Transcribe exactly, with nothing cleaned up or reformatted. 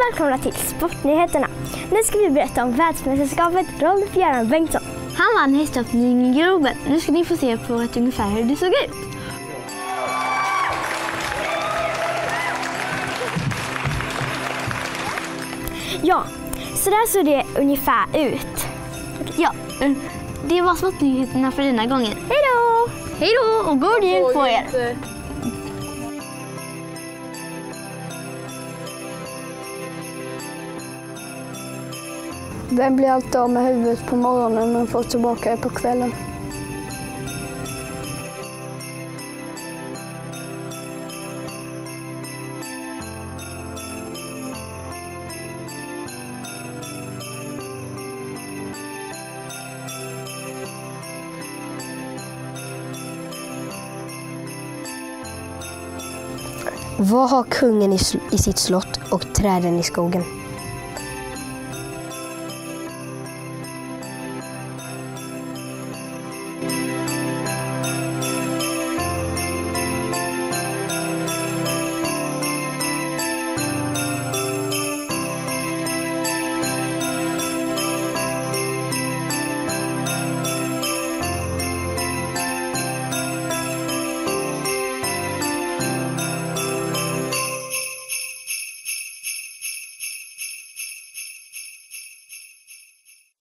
välkomna till Sportnyheterna. Nu ska vi berätta om världsmästerskapet Rolf Göran Bengtsson. Han vann hästhoppning i Globen. Nu ska ni få se på ett ungefär hur det såg ut. Ja, så där såg det ungefär ut. Ja, det var Sportnyheterna för denna gången. Hej då! Hej då och god jul på er! Vem blir alltid av med huvudet på morgonen men får tillbaka det på kvällen? Vad har kungen i, i sitt slott och träden i skogen?